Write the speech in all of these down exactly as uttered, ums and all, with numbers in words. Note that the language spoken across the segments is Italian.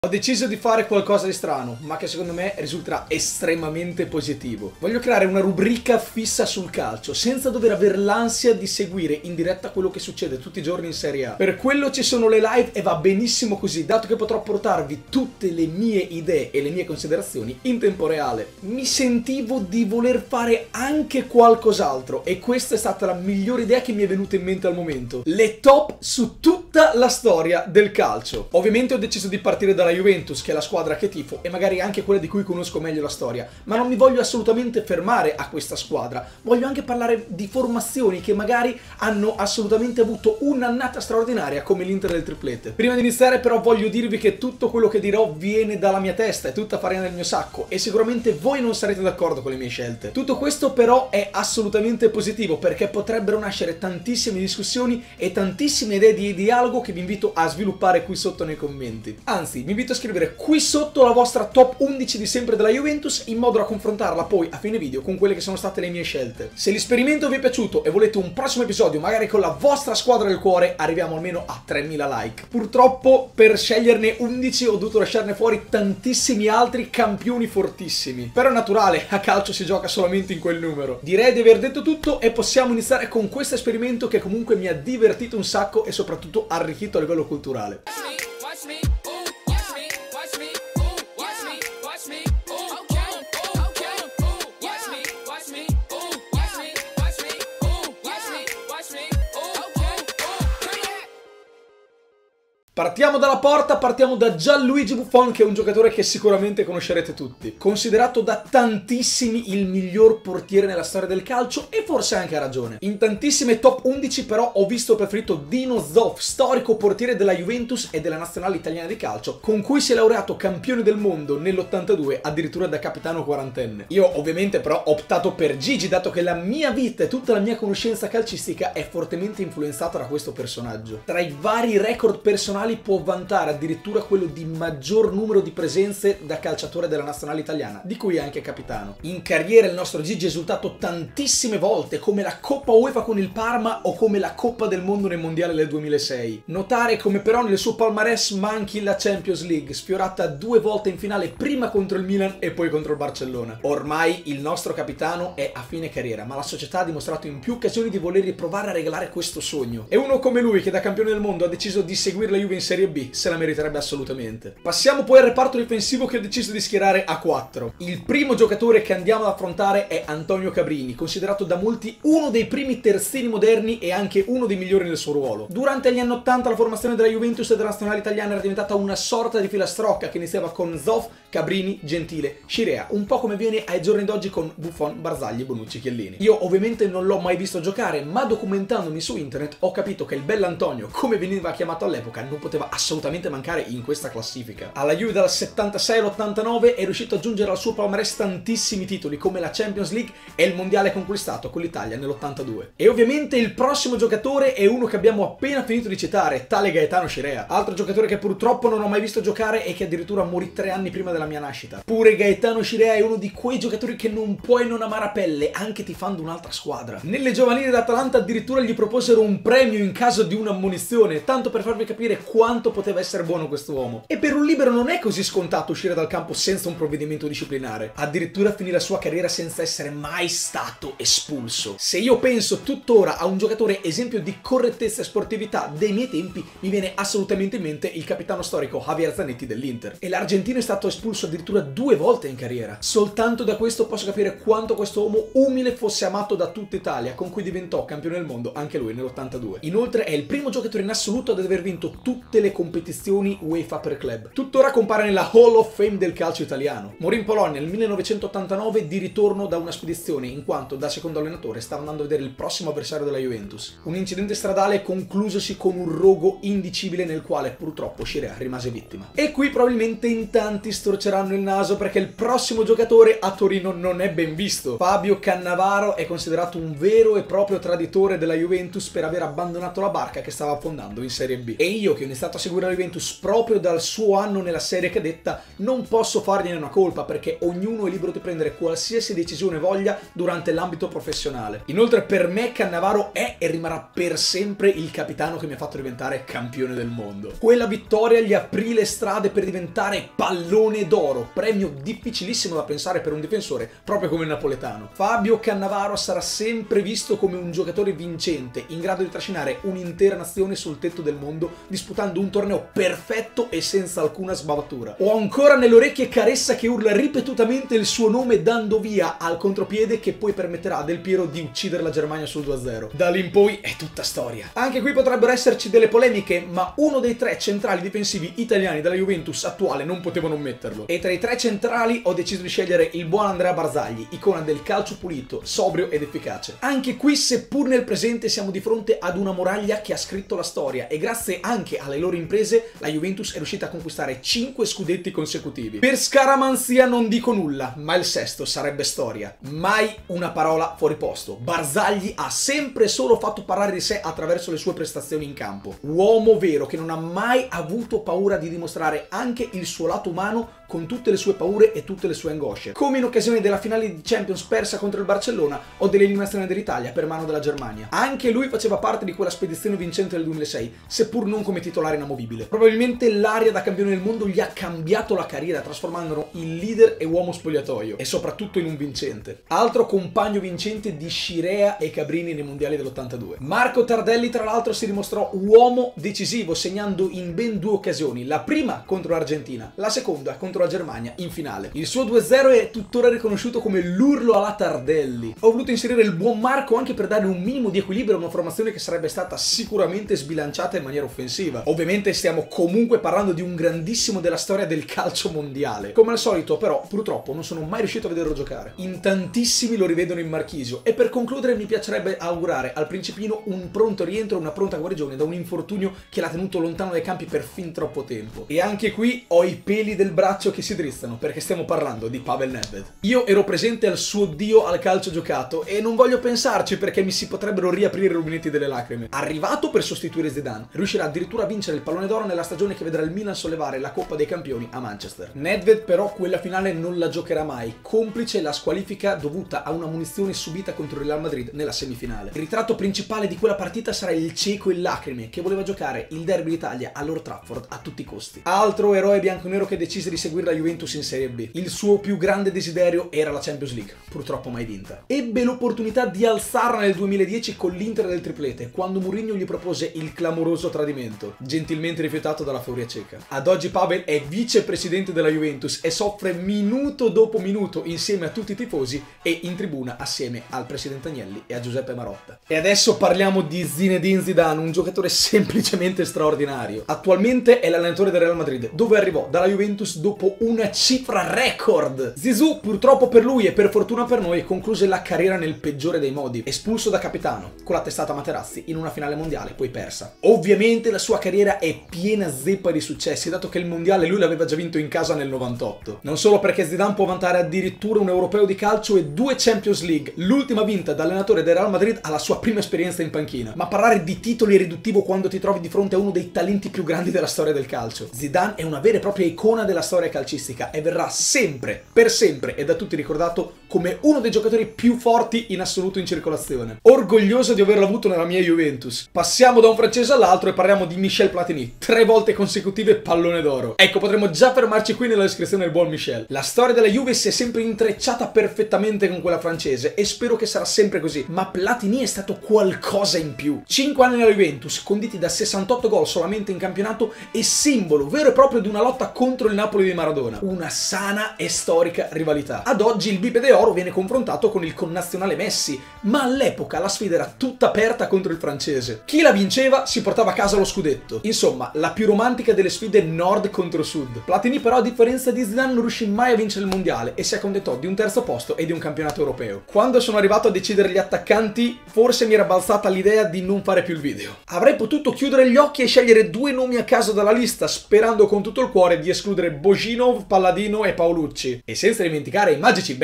Ho deciso di fare qualcosa di strano, ma che secondo me risulterà estremamente positivo. Voglio creare una rubrica fissa sul calcio, senza dover avere l'ansia di seguire in diretta quello che succede tutti i giorni in Serie A. Per quello ci sono le live e va benissimo così, dato che potrò portarvi tutte le mie idee e le mie considerazioni in tempo reale. Mi sentivo di voler fare anche qualcos'altro e questa è stata la migliore idea che mi è venuta in mente al momento. Le top su tutta la storia del calcio. Ovviamente ho deciso di partire dalla Juventus, che è la squadra che tifo e magari anche quella di cui conosco meglio la storia, ma non mi voglio assolutamente fermare a questa squadra. Voglio anche parlare di formazioni che magari hanno assolutamente avuto un'annata straordinaria come l'Inter del triplete. Prima di iniziare però voglio dirvi che tutto quello che dirò viene dalla mia testa, è tutta farina del mio sacco e sicuramente voi non sarete d'accordo con le mie scelte. Tutto questo però è assolutamente positivo perché potrebbero nascere tantissime discussioni e tantissime idee di dialogo che vi invito a sviluppare qui sotto nei commenti. Anzi, vi invito a scrivere qui sotto la vostra top undici di sempre della Juventus in modo da confrontarla poi a fine video con quelle che sono state le mie scelte. Se l'esperimento vi è piaciuto e volete un prossimo episodio magari con la vostra squadra del cuore, arriviamo almeno a tremila like. Purtroppo per sceglierne undici ho dovuto lasciarne fuori tantissimi altri campioni fortissimi. Però è naturale, a calcio si gioca solamente in quel numero. Direi di aver detto tutto e possiamo iniziare con questo esperimento che comunque mi ha divertito un sacco e soprattutto arricchito a livello culturale. Partiamo dalla porta, partiamo da Gianluigi Buffon, che è un giocatore che sicuramente conoscerete tutti. Considerato da tantissimi il miglior portiere nella storia del calcio e forse anche a ragione. In tantissime top undici però ho visto preferito Dino Zoff, storico portiere della Juventus e della nazionale italiana di calcio, con cui si è laureato campione del mondo nell'ottantadue, addirittura da capitano quarantenne. Io ovviamente però ho optato per Gigi, dato che la mia vita e tutta la mia conoscenza calcistica è fortemente influenzata da questo personaggio. Tra i vari record personali può vantare addirittura quello di maggior numero di presenze da calciatore della nazionale italiana, di cui è anche capitano. In carriera il nostro Gigi è esultato tantissime volte, come la Coppa UEFA con il Parma o come la Coppa del Mondo nel Mondiale del duemilasei. Notare come però nel suo palmarès manchi la Champions League, sfiorata due volte in finale, prima contro il Milan e poi contro il Barcellona. Ormai il nostro capitano è a fine carriera, ma la società ha dimostrato in più occasioni di voler riprovare a regalare questo sogno. E uno come lui, che da campione del mondo ha deciso di seguire la Juve in Serie B, se la meriterebbe assolutamente. Passiamo poi al reparto difensivo che ho deciso di schierare a quattro. Il primo giocatore che andiamo ad affrontare è Antonio Cabrini, considerato da molti uno dei primi terzini moderni e anche uno dei migliori nel suo ruolo. Durante gli anni ottanta la formazione della Juventus e della nazionale italiana era diventata una sorta di filastrocca che iniziava con Zoff, Cabrini, Gentile, Scirea, un po' come viene ai giorni d'oggi con Buffon, Barzagli, Bonucci, Chiellini. Io ovviamente non l'ho mai visto giocare, ma documentandomi su internet ho capito che il bell'Antonio, come veniva chiamato all'epoca, non poteva assolutamente mancare in questa classifica. Alla Juve dal settantasei all'ottantanove è riuscito ad aggiungere al suo palmarès tantissimi titoli come la Champions League e il mondiale conquistato con l'Italia nell'ottantadue. E ovviamente il prossimo giocatore è uno che abbiamo appena finito di citare, tale Gaetano Scirea, altro giocatore che purtroppo non ho mai visto giocare e che addirittura morì tre anni prima della mia nascita. Pure Gaetano Scirea è uno di quei giocatori che non puoi non amare a pelle, anche tifando un'altra squadra. Nelle giovanili d'Atalanta addirittura gli proposero un premio in caso di un'ammonizione, tanto per farvi capire quanto poteva essere buono quest'uomo. E per un libero non è così scontato uscire dal campo senza un provvedimento disciplinare. Addirittura finì la sua carriera senza essere mai stato espulso. Se io penso tuttora a un giocatore esempio di correttezza e sportività dei miei tempi, mi viene assolutamente in mente il capitano storico Javier Zanetti dell'Inter. E l'argentino è stato espulso addirittura due volte in carriera. Soltanto da questo posso capire quanto questo uomo umile fosse amato da tutta Italia, con cui diventò campione del mondo anche lui nell'ottantadue. Inoltre è il primo giocatore in assoluto ad aver vinto tutte le competizioni UEFA per club. Tuttora compare nella Hall of Fame del calcio italiano. Morì in Polonia nel millenovecentottantanove di ritorno da una spedizione, in quanto da secondo allenatore stava andando a vedere il prossimo avversario della Juventus. Un incidente stradale conclusosi con un rogo indicibile nel quale purtroppo Scirea rimase vittima. E qui probabilmente in tanti storceranno il naso perché il prossimo giocatore a Torino non è ben visto. Fabio Cannavaro è considerato un vero e proprio traditore della Juventus per aver abbandonato la barca che stava affondando in Serie B. E io che ho iniziato a seguire la Juventus proprio dal suo anno nella serie cadetta, non posso fargliene una colpa perché ognuno è libero di prendere qualsiasi decisione voglia durante l'ambito professionale. Inoltre per me Cannavaro è e rimarrà per sempre il capitano che mi ha fatto diventare campione del mondo. Quella vittoria gli aprì le strade per diventare pallone d'oro, premio difficilissimo da pensare per un difensore proprio come il napoletano. Fabio Cannavaro sarà sempre visto come un giocatore vincente, in grado di trascinare un'intera nazione sul tetto del mondo disputando un torneo perfetto e senza alcuna sbavatura. Ho ancora nelle orecchie Caressa che urla ripetutamente il suo nome dando via al contropiede che poi permetterà a Del Piero di uccidere la Germania sul due a zero. Da lì in poi è tutta storia. Anche qui potrebbero esserci delle polemiche, ma uno dei tre centrali difensivi italiani della Juventus attuale non potevo non metterlo. E tra i tre centrali ho deciso di scegliere il buon Andrea Barzagli, icona del calcio pulito, sobrio ed efficace. Anche qui, seppur nel presente, siamo di fronte ad una muraglia che ha scritto la storia e grazie anche alle loro imprese la Juventus è riuscita a conquistare cinque scudetti consecutivi. Per scaramanzia non dico nulla, ma il sesto sarebbe storia. Mai una parola fuori posto. Barzagli ha sempre solo fatto parlare di sé attraverso le sue prestazioni in campo. Uomo vero che non ha mai avuto paura di dimostrare anche il suo lato umano con tutte le sue paure e tutte le sue angosce, come in occasione della finale di Champions persa contro il Barcellona o dell'eliminazione dell'Italia per mano della Germania. Anche lui faceva parte di quella spedizione vincente del duemilasei, seppur non come titolare inamovibile. Probabilmente l'aria da campione del mondo gli ha cambiato la carriera, trasformandolo in leader e uomo spogliatoio, e soprattutto in un vincente. Altro compagno vincente di Scirea e Cabrini nei mondiali dell'ottantadue. Marco Tardelli tra l'altro si dimostrò uomo decisivo, segnando in ben due occasioni, la prima contro l'Argentina, la seconda contro la Germania in finale. Il suo due a zero è tuttora riconosciuto come l'urlo alla Tardelli. Ho voluto inserire il buon Marco anche per dare un minimo di equilibrio a una formazione che sarebbe stata sicuramente sbilanciata in maniera offensiva. Ovviamente stiamo comunque parlando di un grandissimo della storia del calcio mondiale. Come al solito però purtroppo non sono mai riuscito a vederlo giocare. In tantissimi lo rivedono in Marchisio e per concludere mi piacerebbe augurare al Principino un pronto rientro, una pronta guarigione da un infortunio che l'ha tenuto lontano dai campi per fin troppo tempo. E anche qui ho i peli del braccio che si drizzano perché stiamo parlando di Pavel Nedved. Io ero presente al suo dio al calcio giocato e non voglio pensarci perché mi si potrebbero riaprire i rubinetti delle lacrime. Arrivato per sostituire Zidane, riuscirà addirittura a vincere il pallone d'oro nella stagione che vedrà il Milan sollevare la Coppa dei Campioni a Manchester. Nedved però quella finale non la giocherà mai, complice la squalifica dovuta a una munizione subita contro il Real Madrid nella semifinale. Il ritratto principale di quella partita sarà il cieco in lacrime che voleva giocare il derby d'Italia all'Old Trafford a tutti i costi. Altro eroe bianconero che decise di seguire la Juventus in Serie B. Il suo più grande desiderio era la Champions League, purtroppo mai vinta. Ebbe l'opportunità di alzarla nel duemiladieci con l'Inter del triplete, quando Mourinho gli propose il clamoroso tradimento, gentilmente rifiutato dalla Furia ceca. Ad oggi Pavel è vicepresidente della Juventus e soffre minuto dopo minuto insieme a tutti i tifosi e in tribuna assieme al presidente Agnelli e a Giuseppe Marotta. E adesso parliamo di Zinedine Zidane, un giocatore semplicemente straordinario. Attualmente è l'allenatore del Real Madrid, dove arrivò dalla Juventus dopo una cifra record. Zizou, purtroppo per lui e per fortuna per noi, concluse la carriera nel peggiore dei modi, espulso da capitano, con la testata Materazzi in una finale mondiale, poi persa. Ovviamente la sua carriera è piena zeppa di successi, dato che il mondiale lui l'aveva già vinto in casa nel novantotto. Non solo perché Zidane può vantare addirittura un europeo di calcio e due Champions League, l'ultima vinta da allenatore del Real Madrid alla sua prima esperienza in panchina. Ma parlare di titoli è riduttivo quando ti trovi di fronte a uno dei talenti più grandi della storia del calcio. Zidane è una vera e propria icona della storia calcistica e verrà sempre, per sempre e da tutti ricordato come uno dei giocatori più forti in assoluto in circolazione. Orgoglioso di averlo avuto nella mia Juventus. Passiamo da un francese all'altro e parliamo di Michel Platini, tre volte consecutive pallone d'oro. Ecco, potremmo già fermarci qui nella descrizione del buon Michel. La storia della Juve si è sempre intrecciata perfettamente con quella francese e spero che sarà sempre così, ma Platini è stato qualcosa in più. cinque anni nella Juventus, conditi da sessantotto gol solamente in campionato e simbolo vero e proprio di una lotta contro il Napoli di Maradona. Una sana e storica rivalità. Ad oggi il bipede oro viene confrontato con il connazionale Messi, ma all'epoca la sfida era tutta aperta contro il francese. Chi la vinceva si portava a casa lo scudetto. Insomma, la più romantica delle sfide nord contro sud. Platini però, a differenza di Zidane, non riuscì mai a vincere il mondiale e si accontentò di un terzo posto e di un campionato europeo. Quando sono arrivato a decidere gli attaccanti, forse mi era balzata l'idea di non fare più il video. Avrei potuto chiudere gli occhi e scegliere due nomi a caso dalla lista, sperando con tutto il cuore di escludere Boginov, Palladino e Paolucci. E senza dimenticare i magici Benneran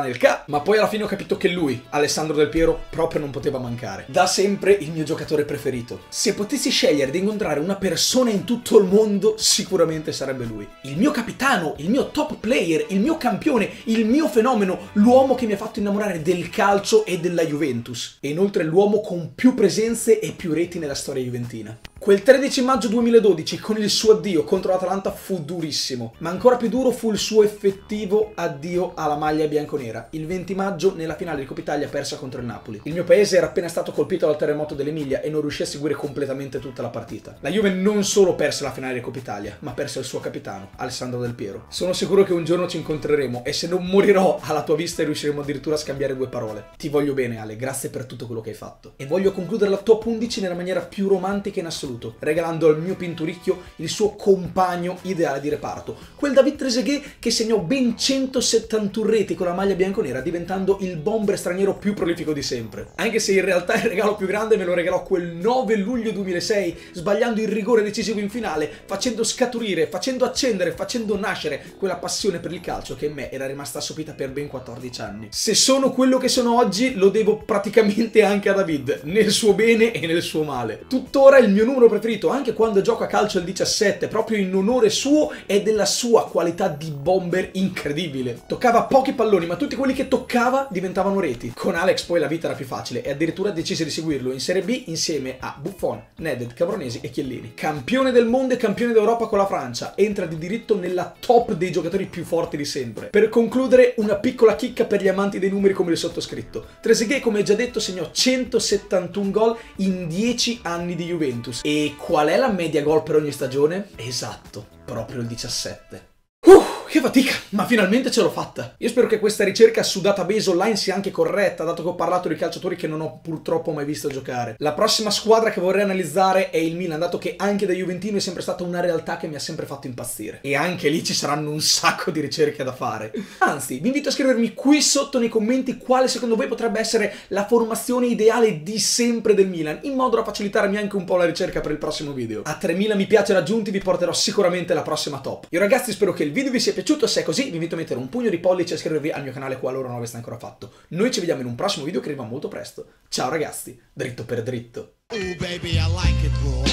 Anelka, ma poi alla fine ho capito che lui, Alessandro Del Piero, proprio non poteva mancare. Da sempre il mio giocatore preferito. Se potessi scegliere di incontrare una persona in tutto il mondo, sicuramente sarebbe lui. Il mio capitano, il mio top player, il mio campione, il mio fenomeno, l'uomo che mi ha fatto innamorare del calcio e della Juventus. E inoltre l'uomo con più presenze e più reti nella storia juventina. Quel tredici maggio duemiladodici con il suo addio contro l'Atalanta fu durissimo, ma ancora più duro fu il suo effettivo addio alla maglia bianconera, il venti maggio nella finale di Coppa Italia persa contro il Napoli. Il mio paese era appena stato colpito dal terremoto dell'Emilia e non riuscì a seguire completamente tutta la partita. La Juve non solo perse la finale di Coppa Italia, ma perse il suo capitano, Alessandro Del Piero. Sono sicuro che un giorno ci incontreremo e se non morirò alla tua vista riusciremo addirittura a scambiare due parole. Ti voglio bene, Ale, grazie per tutto quello che hai fatto. E voglio concludere la top undici nella maniera più romantica in assoluto, regalando al mio pinturicchio il suo compagno ideale di reparto, quel David Trezeguet che segnò ben centosettantuno reti con la maglia bianconera, diventando il bomber straniero più prolifico di sempre. Anche se in realtà il regalo più grande me lo regalò quel nove luglio duemilasei, sbagliando il rigore decisivo in finale, facendo scaturire, facendo accendere, facendo nascere quella passione per il calcio che in me era rimasta assopita per ben quattordici anni. Se sono quello che sono oggi lo devo praticamente anche a David, nel suo bene e nel suo male. Tuttora il mio numero preferito, anche quando gioco a calcio il diciassette, proprio in onore suo e della sua qualità di bomber incredibile. Toccava pochi palloni, ma tutti quelli che toccava diventavano reti. Con Alex poi la vita era più facile e addirittura decise di seguirlo in Serie B insieme a Buffon, Nedved, Cavronesi e Chiellini. Campione del mondo e campione d'Europa con la Francia, entra di diritto nella top dei giocatori più forti di sempre. Per concludere, una piccola chicca per gli amanti dei numeri come il sottoscritto. Trezeguet, come già detto, segnò centosettantuno gol in dieci anni di Juventus. E qual è la media gol per ogni stagione? Esatto, proprio il diciassette. Uh, che fatica, ma finalmente ce l'ho fatta. Io spero che questa ricerca su database online sia anche corretta, dato che ho parlato di calciatori che non ho purtroppo mai visto giocare. La prossima squadra che vorrei analizzare è il Milan, dato che anche da juventino è sempre stata una realtà che mi ha sempre fatto impazzire. E anche lì ci saranno un sacco di ricerche da fare. Anzi, vi invito a scrivermi qui sotto nei commenti quale secondo voi potrebbe essere la formazione ideale di sempre del Milan, in modo da facilitarmi anche un po' la ricerca per il prossimo video. A tremila mi piace raggiunti vi porterò sicuramente la prossima top. Io ragazzi spero che il video vi sia piaciuto, se è così vi invito a mettere un pugno di pollice e a iscrivervi al mio canale qualora non l'aveste ancora fatto. Noi ci vediamo in un prossimo video che arriva molto presto. Ciao ragazzi, dritto per dritto. Ooh, baby, I like it,